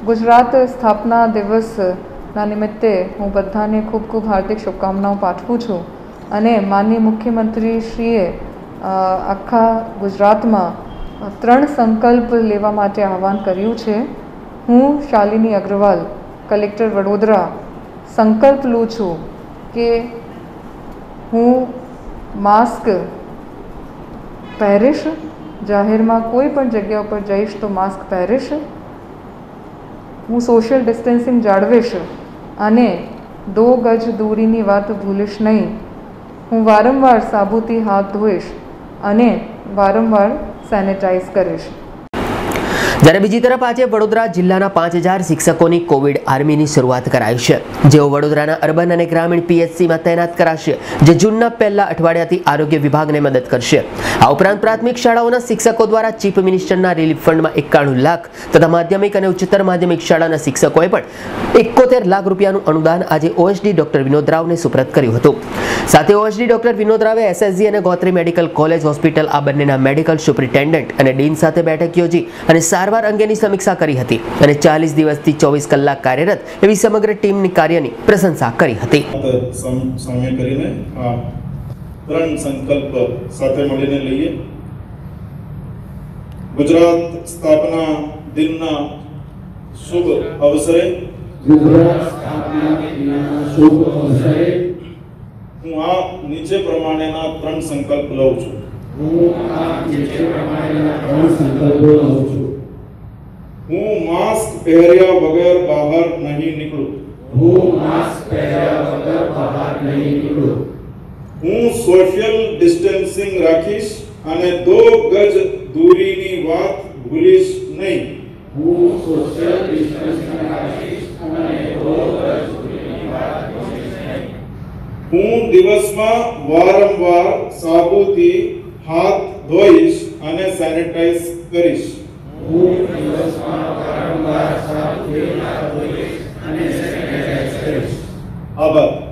ગુજરાત સ્થાપના દિવસના નિમિત્તે હું બધાને ખૂબ ખૂબ હાર્દિક શુભકામનાઓ પાઠવું છું અને માનનીય મુખ્યમંત્રીશ્રીએ આખા ગુજરાતમાં 3 સંકલ્પ લેવા માટે આહવાન કર્યું છે. હું શાલિની અગ્રવાલ કલેક્ટર વડોદરા સંકલ્પ લઉં છું કે હું માસ્ક પહેરીશ, જાહેરમાં કોઈ પણ જગ્યા ઉપર જઈશ તો માસ્ક પહેરીશ, હું સોશિયલ ડિસ્ટન્સિંગ જાળવીશ અને 2 ગજ દૂરીની વાત ભૂલીશ નહીં. હું વારંવાર સાબુથી હાથ ધોઈશ અને વારંવાર સેનિટાઈઝ કરીશ. જ્યારે બીજી તરફ આજે વડોદરા જિલ્લાના 5000 શિક્ષકોની કોવિડ આર્મીની શરૂઆત કરાઈ છે, જેઓ વડોદરાના અર્બન અને ગ્રામીણ પીએચસીમાં તૈનાત કરાશે, જે જૂનના પહેલા અઠવાડિયાથી આરોગ્ય વિભાગને મદદ કરશે. આ ઉપરાંત પ્રાથમિક શાળાઓના શિક્ષકો દ્વારા ચીફ મિનિસ્ટરના રિલીફ ફંડમાં 91 લાખ તથા માધ્યમિક અને ઉચ્ચતર માધ્યમિક શાળાના શિક્ષકોએ પણ 71 લાખ રૂપિયાનું અનુદાન આજે ઓએસડી ડોક્ટર વિનોદ રાવને સુપ્રત કર્યું હતું. સાથે ઓએસડી ડોક્ટર વિનોદ રાવે એસએસજી અને ગોત્રી મેડિકલ કોલેજ હોસ્પિટલ આ બંનેના મેડિકલ સુપ્રિન્ટેન્ડન્ટ અને ડીન સાથે બેઠક યોજી અને સારવાર અંગેની સમીક્ષા કરી હતી અને 40 દિવસથી 24 કલાક કાર્યરત એવી સમગ્ર ટીમની કાર્યની પ્રશંસા કરી હતી. સામે કરીને આ 3 સંકલ્પ સાથે મળીને લઈએ. ગુજરાત સ્થાપના દિનના શુભ અવસરે હું આ નીચે પ્રમાણેના 3 સંકલ્પ લઉં છું. હું માસ્ક પહેર્યા વગર બહાર નહીં નીકળું. હું સોશિયલ ડિસ્ટન્સિંગ રાખીશ અને 2 ગજ દૂરીની વાત ભૂલીશ નહીં. હું દિવસમાં વારંવાર સાબુથી હાથ ધોઈશ અને સેનિટાઈઝ કરીશ. આભાર.